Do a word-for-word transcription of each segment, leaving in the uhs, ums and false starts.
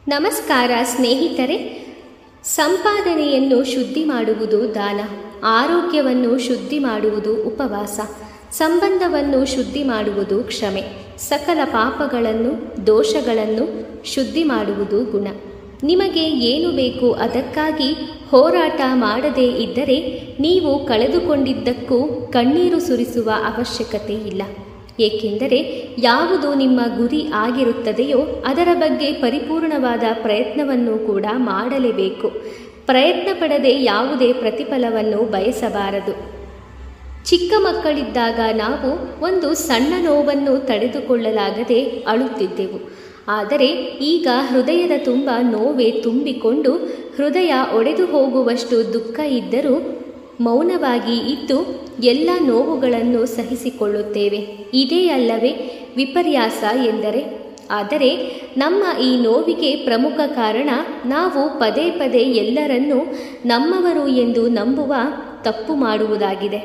ನಮಸ್ಕಾರ ಸ್ನೇಹಿತರೆ. ಸಂಪಾದನೆಯನ್ನು ಶುದ್ಧಿ ಮಾಡುವುದು ದಾನ, ಆರೋಗ್ಯವನ್ನು ಶುದ್ಧಿ ಮಾಡುವುದು ಉಪವಾಸ, ಸಂಬಂಧವನ್ನು ಶುದ್ಧಿ ಮಾಡುವುದು ಕ್ಷಮೆ, ಸಕಲ ಪಾಪಗಳನ್ನು ದೋಷಗಳನ್ನು ಶುದ್ಧಿ ಮಾಡುವುದು ಗುಣ. ನಿಮಗೆ ಏನು ಬೇಕು ಅದಕ್ಕಾಗಿ ಹೋರಾಟ ಮಾಡದೇ ಇದ್ದರೆ ನೀವು ಕಳೆದುಕೊಂಡಿದ್ದಕ್ಕೂ ಕಣ್ಣೀರು ಸುರಿಸುವ ಅವಶ್ಯಕತೆ ಇಲ್ಲ. ಏಕೆಂದರೆ ಯಾವುದು ನಿಮ್ಮ ಗುರಿ ಆಗಿರುತ್ತದೆಯೋ ಅದರ ಬಗ್ಗೆ ಪರಿಪೂರ್ಣವಾದ ಪ್ರಯತ್ನವನ್ನು ಕೂಡ ಮಾಡಲೇಬೇಕು. ಪ್ರಯತ್ನ ಪಡದೆ ಯಾವುದೇ ಪ್ರತಿಫಲವನ್ನು ಬಯಸಬಾರದು. ಚಿಕ್ಕ ಮಕ್ಕಳಿದ್ದಾಗ ನಾವು ಒಂದು ಸಣ್ಣ ನೋವನ್ನು ತಡೆದುಕೊಳ್ಳಲಾಗದೆ ಅಳುತ್ತಿದ್ದೆವು. ಆದರೆ ಈಗ ಹೃದಯದ ತುಂಬ ನೋವೇ ತುಂಬಿಕೊಂಡು ಹೃದಯ ಒಡೆದು ಹೋಗುವಷ್ಟು ದುಃಖ ಇದ್ದರೂ ಮೌನವಾಗಿ ಇದ್ದು ಎಲ್ಲ ನೋವುಗಳನ್ನು ಸಹಿಸಿಕೊಳ್ಳುತ್ತೇವೆ. ಇದೇ ಅಲ್ಲವೇ ವಿಪರ್ಯಾಸ ಎಂದರೆ? ಆದರೆ ನಮ್ಮ ಈ ನೋವಿಗೆ ಪ್ರಮುಖ ಕಾರಣ ನಾವು ಪದೇ ಪದೇ ಎಲ್ಲರನ್ನೂ ನಮ್ಮವರು ಎಂದು ನಂಬುವ ತಪ್ಪು ಮಾಡುವುದಾಗಿದೆ.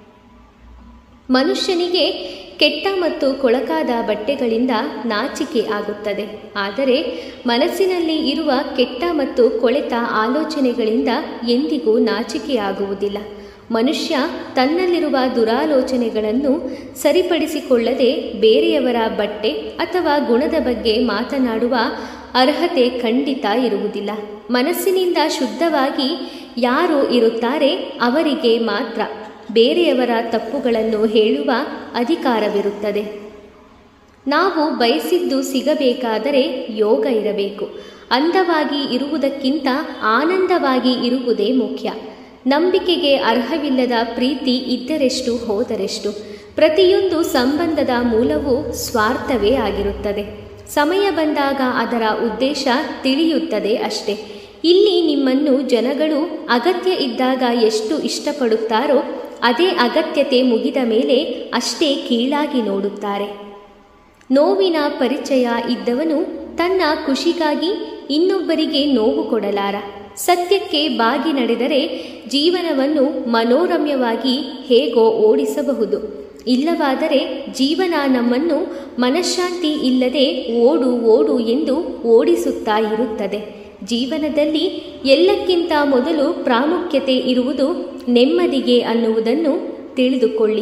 ಮನುಷ್ಯನಿಗೆ ಕೆಟ್ಟ ಮತ್ತು ಕೊಳಕಾದ ಬಟ್ಟೆಗಳಿಂದ ನಾಚಿಕೆ ಆಗುತ್ತದೆ. ಆದರೆ ಮನಸ್ಸಿನಲ್ಲಿ ಇರುವ ಕೆಟ್ಟ ಮತ್ತು ಕೊಳೆತ ಆಲೋಚನೆಗಳಿಂದ ಎಂದಿಗೂ ನಾಚಿಕೆಯಾಗುವುದಿಲ್ಲ. ಮನುಷ್ಯ ತನ್ನಲ್ಲಿರುವ ದುರಾಲೋಚನೆಗಳನ್ನು ಸರಿಪಡಿಸಿಕೊಳ್ಳದೆ ಬೇರೆಯವರ ಬಟ್ಟೆ ಅಥವಾ ಗುಣದ ಬಗ್ಗೆ ಮಾತನಾಡುವ ಅರ್ಹತೆ ಖಂಡಿತ ಇರುವುದಿಲ್ಲ. ಮನಸ್ಸಿನಿಂದ ಶುದ್ಧವಾಗಿ ಯಾರು ಇರುತ್ತಾರೆ ಅವರಿಗೆ ಮಾತ್ರ ಬೇರೆಯವರ ತಪ್ಪುಗಳನ್ನು ಹೇಳುವ ಅಧಿಕಾರವಿರುತ್ತದೆ. ನಾವು ಬಯಸಿದ್ದು ಸಿಗಬೇಕಾದರೆ ಯೋಗ ಇರಬೇಕು. ಅಂದವಾಗಿ ಇರುವುದಕ್ಕಿಂತ ಆನಂದವಾಗಿ ಇರುವುದೇ ಮುಖ್ಯ. ನಂಬಿಕೆಗೆ ಅರ್ಹವಿಲ್ಲದ ಪ್ರೀತಿ ಇದ್ದರೆಷ್ಟು ಹೋದರೆಷ್ಟು. ಪ್ರತಿಯೊಂದು ಸಂಬಂಧದ ಮೂಲವೂ ಸ್ವಾರ್ಥವೇ ಆಗಿರುತ್ತದೆ. ಸಮಯ ಬಂದಾಗ ಅದರ ಉದ್ದೇಶ ತಿಳಿಯುತ್ತದೆ ಅಷ್ಟೇ. ಇಲ್ಲಿ ನಿಮ್ಮನ್ನು ಜನಗಳು ಅಗತ್ಯ ಇದ್ದಾಗ ಎಷ್ಟು ಇಷ್ಟಪಡುತ್ತಾರೋ ಅದೇ ಅಗತ್ಯತೆ ಮುಗಿದ ಮೇಲೆ ಅಷ್ಟೇ ಕೀಳಾಗಿ ನೋಡುತ್ತಾರೆ. ನೋವಿನ ಪರಿಚಯ ಇದ್ದವನು ತನ್ನ ಖುಷಿಗಾಗಿ ಇನ್ನೊಬ್ಬರಿಗೆ ನೋವು ಕೊಡಲಾರ. ಸತ್ಯಕ್ಕೆ ಬಾಗಿ ನಡೆದರೆ ಜೀವನವನ್ನು ಮನೋರಮ್ಯವಾಗಿ ಹೇಗೋ ಓಡಿಸಬಹುದು. ಇಲ್ಲವಾದರೆ ಜೀವನ ನಮ್ಮನ್ನು ಮನಃಶಾಂತಿ ಇಲ್ಲದೆ ಓಡು ಓಡು ಎಂದು ಓಡಿಸುತ್ತಾ ಇರುತ್ತದೆ. ಜೀವನದಲ್ಲಿ ಎಲ್ಲಕ್ಕಿಂತ ಮೊದಲು ಪ್ರಾಮುಖ್ಯತೆ ಇರುವುದು ನೆಮ್ಮದಿಗೆ ಅನ್ನುವುದನ್ನು ತಿಳಿದುಕೊಳ್ಳಿ.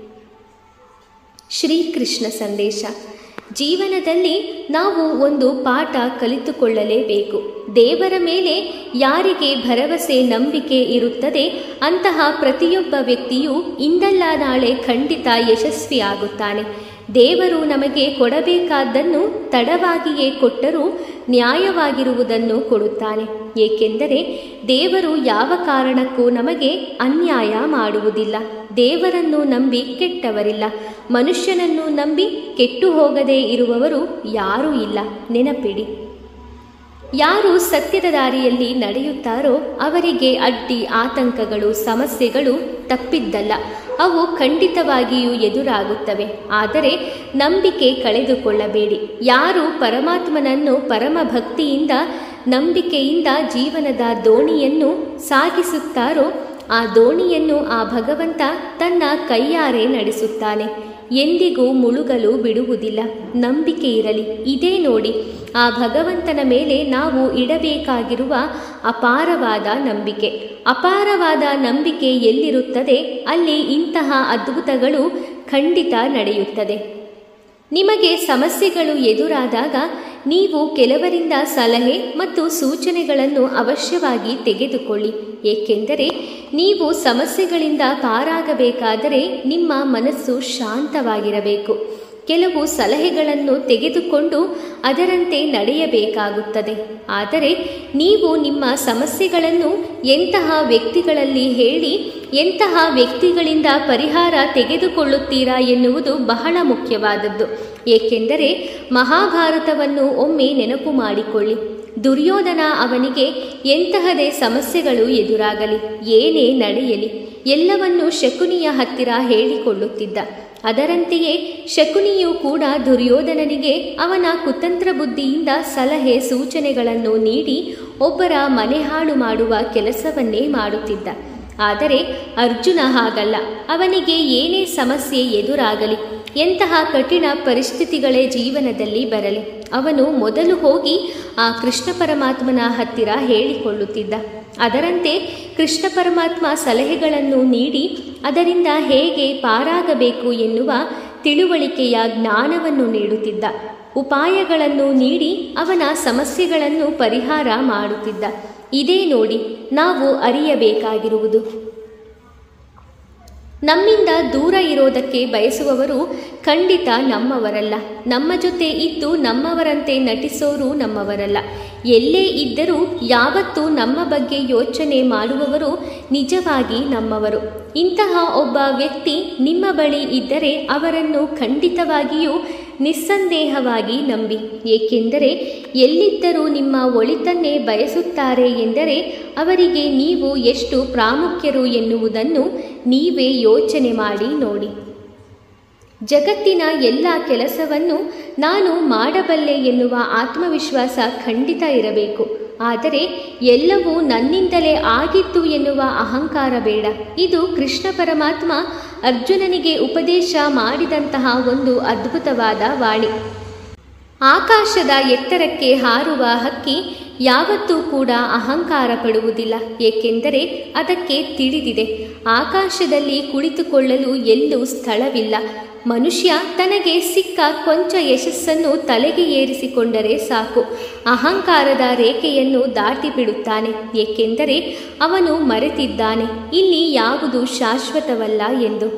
ಶ್ರೀಕೃಷ್ಣ ಸಂದೇಶ. ಜೀವನದಲ್ಲಿ ನಾವು ಒಂದು ಪಾಠ ಕಲಿತುಕೊಳ್ಳಲೇಬೇಕು. ದೇವರ ಮೇಲೆ ಯಾರಿಗೆ ಭರವಸೆ ನಂಬಿಕೆ ಇರುತ್ತದೆ ಅಂತಹ ಪ್ರತಿಯೊಬ್ಬ ವ್ಯಕ್ತಿಯೂ ಇಂದಲ್ಲ ನಾಳೆ ಖಂಡಿತ ಯಶಸ್ವಿಯಾಗುತ್ತಾನೆ. ದೇವರು ನಮಗೆ ಕೊಡಬೇಕಾದ್ದನ್ನು ತಡವಾಗಿಯೇ ಕೊಟ್ಟರೂ ನ್ಯಾಯವಾಗಿರುವುದನ್ನು ಕೊಡುತ್ತಾನೆ. ಏಕೆಂದರೆ ದೇವರು ಯಾವ ಕಾರಣಕ್ಕೂ ನಮಗೆ ಅನ್ಯಾಯ ಮಾಡುವುದಿಲ್ಲ. ದೇವರನ್ನು ನಂಬಿ ಕೆಟ್ಟವರಿಲ್ಲ. ಮನುಷ್ಯನನ್ನು ನಂಬಿ ಕೆಟ್ಟು ಹೋಗದೇ ಇರುವವರು ಯಾರೂ ಇಲ್ಲ. ನೆನಪಿಡಿ, ಯಾರು ಸತ್ಯದ ದಾರಿಯಲ್ಲಿ ನಡೆಯುತ್ತಾರೋ ಅವರಿಗೆ ಅಡ್ಡಿ ಆತಂಕಗಳು ಸಮಸ್ಯೆಗಳು ತಪ್ಪಿದ್ದಲ್ಲ, ಅವು ಖಂಡಿತವಾಗಿಯೂ ಎದುರಾಗುತ್ತವೆ. ಆದರೆ ನಂಬಿಕೆ ಕಳೆದುಕೊಳ್ಳಬೇಡಿ. ಯಾರು ಪರಮಾತ್ಮನನ್ನು ಪರಮ ಭಕ್ತಿಯಿಂದ ನಂಬಿಕೆಯಿಂದ ಜೀವನದ ದೋಣಿಯನ್ನು ಸಾಗಿಸುತ್ತಾರೋ ಆ ದೋಣಿಯನ್ನು ಆ ಭಗವಂತ ತನ್ನ ಕೈಯಾರೆ ನಡೆಸುತ್ತಾನೆ. ಎಂದಿಗೂ ಮುಳುಗಲು ಬಿಡುವುದಿಲ್ಲ. ನಂಬಿಕೆ ಇರಲಿ. ಇದೇ ನೋಡಿ ಆ ಭಗವಂತನ ಮೇಲೆ ನಾವು ಇಡಬೇಕಾಗಿರುವ ಅಪಾರವಾದ ನಂಬಿಕೆ. ಅಪಾರವಾದ ನಂಬಿಕೆ ಎಲ್ಲಿರುತ್ತದೆ ಅಲ್ಲಿ ಇಂತಹ ಅದ್ಭುತಗಳು ಖಂಡಿತ ನಡೆಯುತ್ತದೆ. ನಿಮಗೆ ಸಮಸ್ಯೆಗಳು ಎದುರಾದಾಗ ನೀವು ಕೆಲವರಿಂದ ಸಲಹೆ ಮತ್ತು ಸೂಚನೆಗಳನ್ನು ಅವಶ್ಯವಾಗಿ ತೆಗೆದುಕೊಳ್ಳಿ. ಏಕೆಂದರೆ ನೀವು ಸಮಸ್ಯೆಗಳಿಂದ ಪಾರಾಗಬೇಕಾದರೆ ನಿಮ್ಮ ಮನಸ್ಸು ಶಾಂತವಾಗಿರಬೇಕು. ಕೆಲವು ಸಲಹೆಗಳನ್ನು ತೆಗೆದುಕೊಂಡು ಅದರಂತೆ ನಡೆಯಬೇಕಾಗುತ್ತದೆ. ಆದರೆ ನೀವು ನಿಮ್ಮ ಸಮಸ್ಯೆಗಳನ್ನು ಎಂತಹ ವ್ಯಕ್ತಿಗಳಲ್ಲಿ ಹೇಳಿ ಎಂತಹ ವ್ಯಕ್ತಿಗಳಿಂದ ಪರಿಹಾರ ತೆಗೆದುಕೊಳ್ಳುತ್ತೀರಾ ಎನ್ನುವುದು ಬಹಳ ಮುಖ್ಯವಾದದ್ದು. ಏಕೆಂದರೆ ಮಹಾಭಾರತವನ್ನು ಒಮ್ಮೆ ನೆನಪು ಮಾಡಿಕೊಳ್ಳಿ. ದುರ್ಯೋಧನ ಅವನಿಗೆ ಎಂತಹದೇ ಸಮಸ್ಯೆಗಳು ಎದುರಾಗಲಿ ಏನೇ ನಡೆಯಲಿ ಎಲ್ಲವನ್ನೂ ಶಕುನಿಯ ಹತ್ತಿರ ಹೇಳಿಕೊಳ್ಳುತ್ತಿದ್ದ. ಅದರಂತೆಯೇ ಶಕುನಿಯೂ ಕೂಡ ದುರ್ಯೋಧನನಿಗೆ ಅವನ ಕುತಂತ್ರ ಬುದ್ಧಿಯಿಂದ ಸಲಹೆ ಸೂಚನೆಗಳನ್ನು ನೀಡಿ ಒಬ್ಬರ ಮನೆ ಹಾಳು ಮಾಡುವ ಕೆಲಸವನ್ನೇ ಮಾಡುತ್ತಿದ್ದ. ಆದರೆ ಅರ್ಜುನ ಹಾಗಲ್ಲ. ಅವನಿಗೆ ಏನೇ ಸಮಸ್ಯೆ ಎದುರಾಗಲಿ ಎಂತಹ ಕಠಿಣ ಪರಿಸ್ಥಿತಿಗಳೇ ಜೀವನದಲ್ಲಿ ಬರಲಿ ಅವನು ಮೊದಲು ಹೋಗಿ ಆ ಕೃಷ್ಣ ಪರಮಾತ್ಮನ ಹತ್ತಿರ ಹೇಳಿಕೊಳ್ಳುತ್ತಿದ್ದ. ಅದರಂತೆ ಕೃಷ್ಣ ಪರಮಾತ್ಮ ಸಲಹೆಗಳನ್ನು ನೀಡಿ ಅದರಿಂದ ಹೇಗೆ ಪಾರಾಗಬೇಕು ಎನ್ನುವ ತಿಳುವಳಿಕೆಯ ಜ್ಞಾನವನ್ನು ನೀಡುತ್ತಿದ್ದ. ಉಪಾಯಗಳನ್ನು ನೀಡಿ ಅವನ ಸಮಸ್ಯೆಗಳನ್ನು ಪರಿಹಾರ ಮಾಡುತ್ತಿದ್ದ. ಇದೇ ನೋಡಿ ನಾವು ಅರಿಯಬೇಕಾಗಿರುವುದು. ನಮ್ಮಿಂದ ದೂರ ಇರೋದಕ್ಕೆ ಬಯಸುವವರು ಖಂಡಿತ ನಮ್ಮವರಲ್ಲ. ನಮ್ಮ ಜೊತೆ ಇದ್ದು ನಮ್ಮವರಂತೆ ನಟಿಸೋರು ನಮ್ಮವರಲ್ಲ. ಎಲ್ಲೇ ಇದ್ದರೂ ಯಾವತ್ತೂ ನಮ್ಮ ಬಗ್ಗೆ ಯೋಚನೆ ಮಾಡುವವರು ನಿಜವಾಗಿ ನಮ್ಮವರು. ಇಂತಹ ಒಬ್ಬ ವ್ಯಕ್ತಿ ನಿಮ್ಮ ಬಳಿ ಇದ್ದರೆ ಅವರನ್ನು ಖಂಡಿತವಾಗಿಯೂ ನಿಸ್ಸಂದೇಹವಾಗಿ ನಂಬಿ. ಏಕೆಂದರೆ ಎಲ್ಲಿದ್ದರೂ ನಿಮ್ಮ ಒಳಿತನ್ನೇ ಬಯಸುತ್ತಾರೆ ಎಂದರೆ ಅವರಿಗೆ ನೀವು ಎಷ್ಟು ಪ್ರಾಮುಖ್ಯರು ಎನ್ನುವುದನ್ನು ನೀವೇ ಯೋಚನೆ ಮಾಡಿ ನೋಡಿ. ಜಗತ್ತಿನ ಎಲ್ಲ ಕೆಲಸವನ್ನು ನಾನು ಮಾಡಬಲ್ಲೆ ಎನ್ನುವ ಆತ್ಮವಿಶ್ವಾಸ ಖಂಡಿತ ಇರಬೇಕು. ಆದರೆ ಎಲ್ಲವೂ ನನ್ನಿಂದಲೇ ಆಗಿತ್ತು ಎನ್ನುವ ಅಹಂಕಾರ ಬೇಡ. ಇದು ಕೃಷ್ಣ ಪರಮಾತ್ಮ ಅರ್ಜುನನಿಗೆ ಉಪದೇಶ ಮಾಡಿದಂತಹ ಒಂದು ಅದ್ಭುತವಾದ ವಾಣಿ. ಆಕಾಶದ ಎತ್ತರಕ್ಕೆ ಹಾರುವ ಹಕ್ಕಿ ಯಾವತ್ತೂ ಕೂಡ ಅಹಂಕಾರ ಪಡುವುದಿಲ್ಲ. ಏಕೆಂದರೆ ಅದಕ್ಕೆ ತಿಳಿದಿದೆ ಆಕಾಶದಲ್ಲಿ ಕುಳಿತುಕೊಳ್ಳಲು ಎಲ್ಲೂ ಸ್ಥಳವಿಲ್ಲ. ಮನುಷ್ಯ ತನಗೆ ಸಿಕ್ಕ ಕೊಂಚ ಯಶಸ್ಸನ್ನು ತಲೆಗೆ ಏರಿಸಿಕೊಂಡರೆ ಸಾಕು, ಅಹಂಕಾರದ ರೇಖೆಯನ್ನು ದಾಟಿಬಿಡುತ್ತಾನೆ. ಏಕೆಂದರೆ ಅವನು ಮರೆತಿದ್ದಾನೆ ಇಲ್ಲಿ ಯಾವುದು ಶಾಶ್ವತವಲ್ಲ ಎಂದು.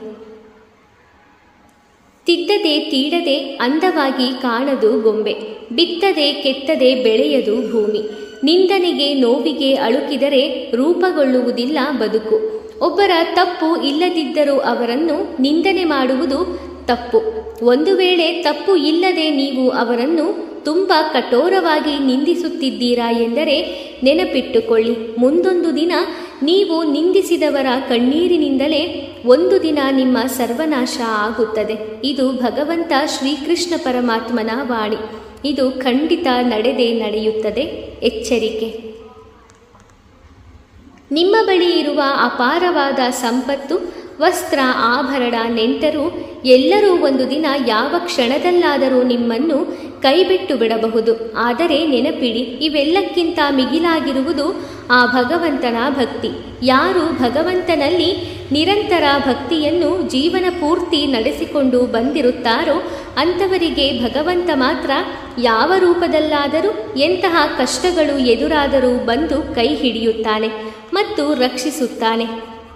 ತಿದ್ದದೆ ತೀಡದೆ ಅಂದವಾಗಿ ಕಾಣದು ಗೊಂಬೆ, ಬಿತ್ತದೆ ಕೆತ್ತದೆ ಬೆಳೆಯದು ಭೂಮಿ. ನಿಂದನೆಗೆ ನೋವಿಗೆ ಅಳುಕಿದರೆ ರೂಪುಗೊಳ್ಳುವುದಿಲ್ಲ ಬದುಕು. ಒಬ್ಬರ ತಪ್ಪು ಇಲ್ಲದಿದ್ದರೂ ಅವರನ್ನು ನಿಂದನೆ ಮಾಡುವುದು ತಪ್ಪು. ಒಂದು ವೇಳೆ ತಪ್ಪು ಇಲ್ಲದೆ ನೀವು ಅವರನ್ನು ತುಂಬ ಕಠೋರವಾಗಿ ನಿಂದಿಸುತ್ತಿದ್ದೀರಾ ಎಂದರೆ ನೆನಪಿಟ್ಟುಕೊಳ್ಳಿ, ಮುಂದೊಂದು ದಿನ ನೀವು ನಿಂದಿಸಿದವರ ಕಣ್ಣೀರಿನಿಂದಲೇ ಒಂದು ದಿನ ನಿಮ್ಮ ಸರ್ವನಾಶ ಆಗುತ್ತದೆ. ಇದು ಭಗವಂತ ಶ್ರೀಕೃಷ್ಣ ಪರಮಾತ್ಮನ ವಾಣಿ. ಇದು ಖಂಡಿತ ನಡೆದೇ ನಡೆಯುತ್ತದೆ. ಎಚ್ಚರಿಕೆ. ನಿಮ್ಮ ಬಳಿ ಇರುವ ಅಪಾರವಾದ ಸಂಪತ್ತು, ವಸ್ತ್ರ, ಆಭರಣ, ನೆಂಟರು ಎಲ್ಲರೂ ಒಂದು ದಿನ ಯಾವ ಕ್ಷಣದಲ್ಲಾದರೂ ನಿಮ್ಮನ್ನು ಕೈಬಿಟ್ಟು ಬಿಡಬಹುದು. ಆದರೆ ನೆನಪಿಡಿ, ಇವೆಲ್ಲಕ್ಕಿಂತ ಮಿಗಿಲಾಗಿರುವುದು ಆ ಭಗವಂತನ ಭಕ್ತಿ. ಯಾರು ಭಗವಂತನಲ್ಲಿ ನಿರಂತರ ಭಕ್ತಿಯನ್ನು ಜೀವನ ಪೂರ್ತಿ ನಡೆಸಿಕೊಂಡು ಬಂದಿರುತ್ತಾರೋ ಅಂಥವರಿಗೆ ಭಗವಂತ ಮಾತ್ರ ಯಾವ ರೂಪದಲ್ಲಾದರೂ ಎಂತಹ ಕಷ್ಟಗಳು ಎದುರಾದರೂ ಬಂದು ಕೈ ಹಿಡಿಯುತ್ತಾನೆ ಮತ್ತು ರಕ್ಷಿಸುತ್ತಾನೆ.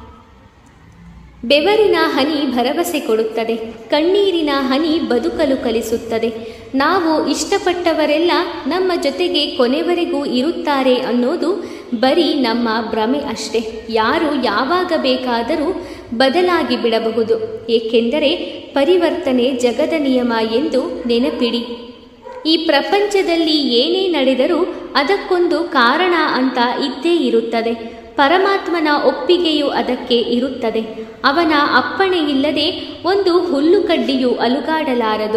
ಬೆವರಿನ ಹನಿ ಭರವಸೆ ಕೊಡುತ್ತದೆ, ಕಣ್ಣೀರಿನ ಹನಿ ಬದುಕಲು ಕಲಿಸುತ್ತದೆ. ನಾವು ಇಷ್ಟಪಟ್ಟವರೆಲ್ಲ ನಮ್ಮ ಜೊತೆಗೆ ಕೊನೆವರೆಗೂ ಇರುತ್ತಾರೆ ಅನ್ನೋದು ಬರೀ ನಮ್ಮ ಭ್ರಮೆ ಅಷ್ಟೇ. ಯಾರು ಯಾವಾಗ ಬೇಕಾದರೂ ಬದಲಾಗಿ ಬಿಡಬಹುದು. ಏಕೆಂದರೆ ಪರಿವರ್ತನೆ ಜಗದ ನಿಯಮ ಎಂದು ನೆನಪಿಡಿ. ಈ ಪ್ರಪಂಚದಲ್ಲಿ ಏನೇ ನಡೆದರೂ ಅದಕ್ಕೊಂದು ಕಾರಣ ಅಂತ ಇದ್ದೇ ಇರುತ್ತದೆ. ಪರಮಾತ್ಮನ ಒಪ್ಪಿಗೆಯು ಅದಕ್ಕೆ ಇರುತ್ತದೆ. ಅವನ ಅಪ್ಪಣೆ ಇಲ್ಲದೆ ಒಂದು ಹುಲ್ಲುಕಡ್ಡಿಯು ಅಲುಗಾಡಲಾರದು.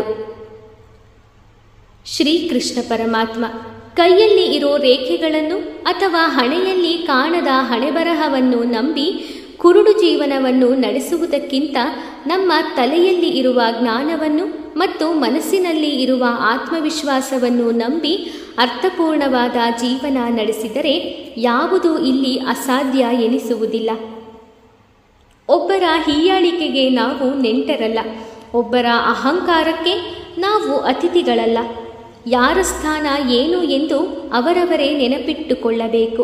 ಶ್ರೀಕೃಷ್ಣ ಪರಮಾತ್ಮ ಕೈಯಲ್ಲಿ ಇರೋ ರೇಖೆಗಳನ್ನು ಅಥವಾ ಹಣೆಯಲ್ಲಿ ಕಾಣದ ಹಣೆಬರಹವನ್ನು ನಂಬಿ ಕುರುಡು ಜೀವನವನ್ನು ನಡೆಸುವುದಕ್ಕಿಂತ ನಮ್ಮ ತಲೆಯಲ್ಲಿ ಇರುವ ಜ್ಞಾನವನ್ನು ಮತ್ತು ಮನಸ್ಸಿನಲ್ಲಿ ಇರುವ ಆತ್ಮವಿಶ್ವಾಸವನ್ನು ನಂಬಿ ಅರ್ಥಪೂರ್ಣವಾದ ಜೀವನ ನಡೆಸಿದರೆ ಯಾವುದೂ ಇಲ್ಲಿ ಅಸಾಧ್ಯ ಎನಿಸುವುದಿಲ್ಲ. ಒಬ್ಬರ ಹೀಯಾಳಿಕೆಗೆ ನಾವು ನೆಂಟರಲ್ಲ, ಒಬ್ಬರ ಅಹಂಕಾರಕ್ಕೆ ನಾವು ಅತಿಥಿಗಳಲ್ಲ. ಯಾರ ಸ್ಥಾನ ಏನು ಎಂದು ಅವರವರೇ ನೆನಪಿಟ್ಟುಕೊಳ್ಳಬೇಕು.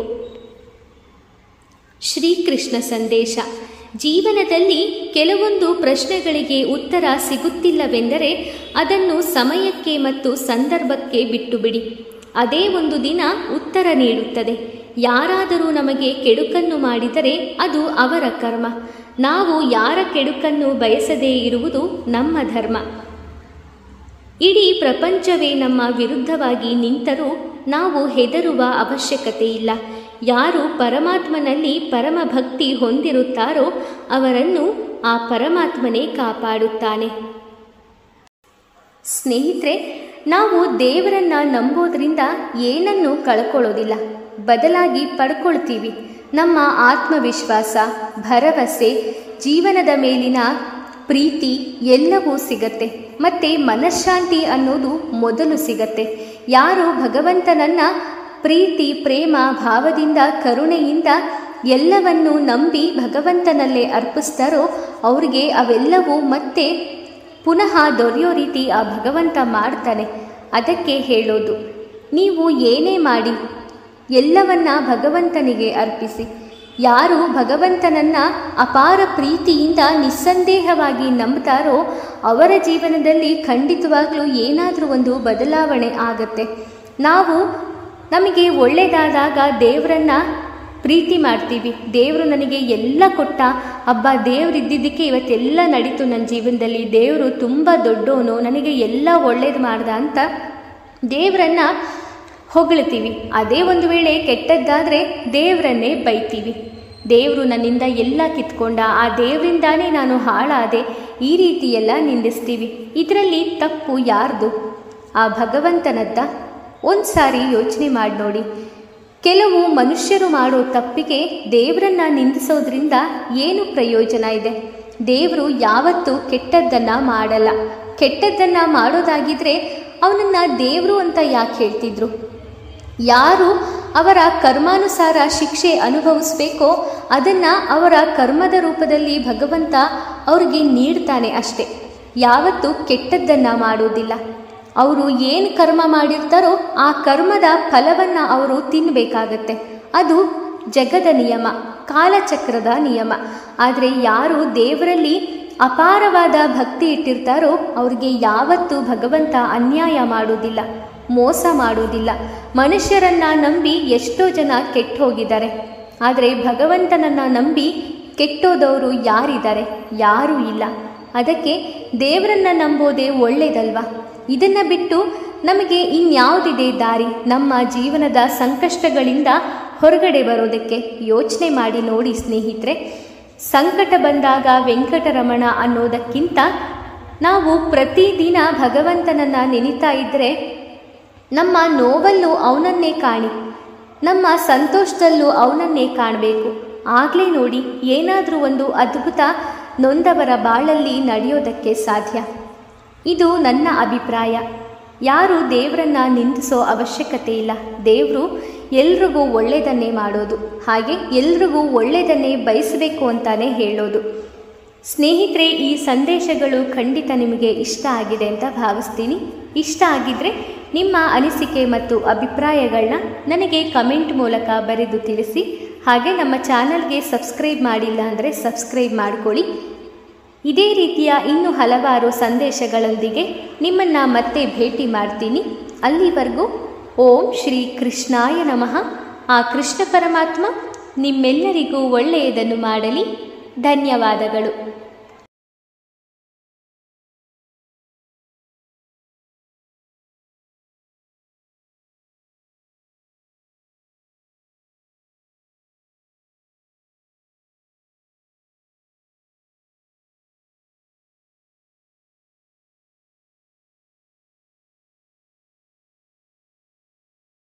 ಶ್ರೀಕೃಷ್ಣ ಸಂದೇಶ. ಜೀವನದಲ್ಲಿ ಕೆಲವೊಂದು ಪ್ರಶ್ನೆಗಳಿಗೆ ಉತ್ತರ ಸಿಗುತ್ತಿಲ್ಲವೆಂದರೆ ಅದನ್ನು ಸಮಯಕ್ಕೆ ಮತ್ತು ಸಂದರ್ಭಕ್ಕೆ ಬಿಟ್ಟುಬಿಡಿ. ಅದೇ ಒಂದು ದಿನ ಉತ್ತರ ನೀಡುತ್ತದೆ. ಯಾರಾದರೂ ನಮಗೆ ಕೆಡುಕನ್ನು ಮಾಡಿದರೆ ಅದು ಅವರ ಕರ್ಮ. ನಾವು ಯಾರ ಕೆಡುಕನ್ನು ಬಯಸದೇ ಇರುವುದು ನಮ್ಮ ಧರ್ಮ. ಇಡೀ ಪ್ರಪಂಚವೇ ನಮ್ಮ ವಿರುದ್ಧವಾಗಿ ನಿಂತರೂ ನಾವು ಹೆದರುವ ಅವಶ್ಯಕತೆ ಇಲ್ಲ. ಯಾರು ಪರಮಾತ್ಮನಲ್ಲಿ ಪರಮ ಭಕ್ತಿ ಹೊಂದಿರುತ್ತಾರೋ ಅವರನ್ನು ಆ ಪರಮಾತ್ಮನೇ ಕಾಪಾಡುತ್ತಾನೆ. ಸ್ನೇಹಿತರೆ, ನಾವು ದೇವರನ್ನ ನಂಬೋದ್ರಿಂದ ಏನನ್ನೂ ಕಳ್ಕೊಳ್ಳೋದಿಲ್ಲ, ಬದಲಾಗಿ ಪಡ್ಕೊಳ್ತೀವಿ. ನಮ್ಮ ಆತ್ಮವಿಶ್ವಾಸ, ಭರವಸೆ, ಜೀವನದ ಮೇಲಿನ ಪ್ರೀತಿ ಎಲ್ಲವೂ ಸಿಗತ್ತೆ. ಮತ್ತು ಮನಃಶಾಂತಿ ಅನ್ನೋದು ಮೊದಲು ಸಿಗತ್ತೆ. ಯಾರು ಭಗವಂತನನ್ನ ಪ್ರೀತಿ ಪ್ರೇಮ ಭಾವದಿಂದ ಕರುಣೆಯಿಂದ ಎಲ್ಲವನ್ನೂ ನಂಬಿ ಭಗವಂತನಲ್ಲೇ ಅರ್ಪಿಸ್ತಾರೋ ಅವರಿಗೆ ಅವೆಲ್ಲವೂ ಮತ್ತೆ ಪುನಃ ದೊರೆಯೋ ರೀತಿ ಆ ಭಗವಂತ ಮಾಡ್ತಾನೆ. ಅದಕ್ಕೆ ಹೇಳೋದು, ನೀವು ಏನೇ ಮಾಡಿ ಎಲ್ಲವನ್ನ ಭಗವಂತನಿಗೆ ಅರ್ಪಿಸಿ. ಯಾರು ಭಗವಂತನನ್ನ ಅಪಾರ ಪ್ರೀತಿಯಿಂದ ನಿಸ್ಸಂದೇಹವಾಗಿ ನಂಬ್ತಾರೋ ಅವರ ಜೀವನದಲ್ಲಿ ಖಂಡಿತವಾಗ್ಲೂ ಏನಾದರೂ ಒಂದು ಬದಲಾವಣೆ ಆಗತ್ತೆ. ನಾವು ನಮಗೆ ಒಳ್ಳೆಯದಾದಾಗ ದೇವರನ್ನ ಪ್ರೀತಿ ಮಾಡ್ತೀವಿ. ದೇವರು ನನಗೆ ಎಲ್ಲ ಕೊಟ್ಟ, ಹಬ್ಬ ದೇವರಿದ್ದಿದ್ದಕ್ಕೆ ಇವತ್ತೆಲ್ಲ ನಡೀತು ನನ್ನ ಜೀವನದಲ್ಲಿ, ದೇವರು ತುಂಬ ದೊಡ್ಡವನು, ನನಗೆ ಎಲ್ಲ ಒಳ್ಳೇದು ಮಾಡ್ದ ಅಂತ ದೇವರನ್ನ ಹೊಗಳ್ತೀವಿ. ಅದೇ ಒಂದು ವೇಳೆ ಕೆಟ್ಟದ್ದಾದರೆ ದೇವರನ್ನೇ ಬೈತೀವಿ. ದೇವರು ನನ್ನಿಂದ ಎಲ್ಲ ಕಿತ್ಕೊಂಡ, ಆ ದೇವರಿಂದಾನೇ ನಾನು ಹಾಳಾದೆ, ಈ ರೀತಿ ಎಲ್ಲ ನಿಂದಿಸ್ತೀವಿ. ಇದರಲ್ಲಿ ತಪ್ಪು ಯಾರ್ದು? ಆ ಭಗವಂತನದ್ದ? ಒಂದು ಸಾರಿ ಯೋಚನೆ ಮಾಡಿ ನೋಡಿ. ಕೆಲವು ಮನುಷ್ಯರು ಮಾಡೋ ತಪ್ಪಿಗೆ ದೇವರನ್ನ ನಿಂದಿಸೋದ್ರಿಂದ ಏನು ಪ್ರಯೋಜನ ಇದೆ? ದೇವರು ಯಾವತ್ತೂ ಕೆಟ್ಟದ್ದನ್ನು ಮಾಡಲ್ಲ. ಕೆಟ್ಟದ್ದನ್ನು ಮಾಡೋದಾಗಿದ್ರೆ ಅವನನ್ನ ದೇವರು ಅಂತ ಯಾಕೆ ಹೇಳ್ತಿದ್ರು? ಯಾರು ಅವರ ಕರ್ಮಾನುಸಾರ ಶಿಕ್ಷೆ ಅನುಭವಿಸ್ಬೇಕೋ ಅದನ್ನು ಅವರ ಕರ್ಮದ ರೂಪದಲ್ಲಿ ಭಗವಂತ ಅವ್ರಿಗೆ ನೀಡ್ತಾನೆ ಅಷ್ಟೆ. ಯಾವತ್ತೂ ಕೆಟ್ಟದ್ದನ್ನು ಮಾಡೋದಿಲ್ಲ. ಅವರು ಏನು ಕರ್ಮ ಮಾಡಿರ್ತಾರೋ ಆ ಕರ್ಮದ ಫಲವನ್ನು ಅವರು ತಿನ್ನಬೇಕಾಗತ್ತೆ. ಅದು ಜಗದ ನಿಯಮ, ಕಾಲಚಕ್ರದ ನಿಯಮ. ಆದರೆ ಯಾರು ದೇವರಲ್ಲಿ ಅಪಾರವಾದ ಭಕ್ತಿ ಇಟ್ಟಿರ್ತಾರೋ ಅವ್ರಿಗೆ ಯಾವತ್ತೂ ಭಗವಂತ ಅನ್ಯಾಯ ಮಾಡೋದಿಲ್ಲ, ಮೋಸ ಮಾಡೋದಿಲ್ಲ. ಮನುಷ್ಯರನ್ನ ನಂಬಿ ಎಷ್ಟೋ ಜನ ಕೆಟ್ಟು ಹೋಗಿದ್ದಾರೆ. ಆದರೆ ಭಗವಂತನನ್ನು ನಂಬಿ ಕೆಟ್ಟೋದವರು ಯಾರಿದ್ದಾರೆ? ಯಾರೂ ಇಲ್ಲ. ಅದಕ್ಕೆ ದೇವರನ್ನ ನಂಬೋದೇ ಒಳ್ಳೇದಲ್ವಾ? ಇದನ್ನು ಬಿಟ್ಟು ನಮಗೆ ಇನ್ಯಾವುದಿದೆ ದಾರಿ ನಮ್ಮ ಜೀವನದ ಸಂಕಷ್ಟಗಳಿಂದ ಹೊರಗಡೆ ಬರೋದಕ್ಕೆ? ಯೋಚನೆ ಮಾಡಿ ನೋಡಿ ಸ್ನೇಹಿತರೆ. ಸಂಕಟ ಬಂದಾಗ ವೆಂಕಟರಮಣ ಅನ್ನೋದಕ್ಕಿಂತ ನಾವು ಪ್ರತಿದಿನ ಭಗವಂತನನ್ನು ನೆನೀತಾ ಇದ್ದರೆ ನಮ್ಮ ನೋವಲ್ಲೂ ಅವನನ್ನೇ ಕಾಣಿ, ನಮ್ಮ ಸಂತೋಷದಲ್ಲೂ ಅವನನ್ನೇ ಕಾಣಬೇಕು. ಆಗಲೇ ನೋಡಿ ಏನಾದರೂ ಒಂದು ಅದ್ಭುತ ನೊಂದವರ ಬಾಳಲ್ಲಿ ನಡೆಯೋದಕ್ಕೆ ಸಾಧ್ಯ. ಇದು ನನ್ನ ಅಭಿಪ್ರಾಯ. ಯಾರು ದೇವರನ್ನ ನಿಂದಿಸೋ ಅವಶ್ಯಕತೆ ಇಲ್ಲ. ದೇವರು ಎಲ್ರಿಗೂ ಒಳ್ಳೆಯದನ್ನೇ ಮಾಡೋದು, ಹಾಗೆ ಎಲ್ರಿಗೂ ಒಳ್ಳೆಯದನ್ನೇ ಬಯಸಬೇಕು ಅಂತಾನೆ ಹೇಳೋದು. ಸ್ನೇಹಿತರೆ, ಈ ಸಂದೇಶಗಳು ಖಂಡಿತ ನಿಮಗೆ ಇಷ್ಟ ಆಗಿದೆ ಅಂತ ಭಾವಿಸ್ತೀನಿ. ಇಷ್ಟ ಆಗಿದ್ದರೆ ನಿಮ್ಮ ಅನಿಸಿಕೆ ಮತ್ತು ಅಭಿಪ್ರಾಯಗಳನ್ನ ನನಗೆ ಕಮೆಂಟ್ ಮೂಲಕ ಬರೆದು ತಿಳಿಸಿ. ಹಾಗೆ ನಮ್ಮ ಚಾನಲ್ಗೆ ಸಬ್ಸ್ಕ್ರೈಬ್ ಮಾಡಿಲ್ಲ ಅಂದರೆ ಸಬ್ಸ್ಕ್ರೈಬ್ ಮಾಡಿಕೊಳ್ಳಿ. ಇದೇ ರೀತಿಯ ಇನ್ನೂ ಹಲವಾರು ಸಂದೇಶಗಳೊಂದಿಗೆ ನಿಮ್ಮನ್ನು ಮತ್ತೆ ಭೇಟಿ ಮಾಡ್ತೀನಿ. ಅಲ್ಲಿವರೆಗೂ ಓಂ ಶ್ರೀ ಕೃಷ್ಣಾಯ ನಮಃ. ಆ ಕೃಷ್ಣ ಪರಮಾತ್ಮ ನಿಮ್ಮೆಲ್ಲರಿಗೂ ಒಳ್ಳೆಯದನ್ನು ಮಾಡಲಿ. ಧನ್ಯವಾದಗಳು.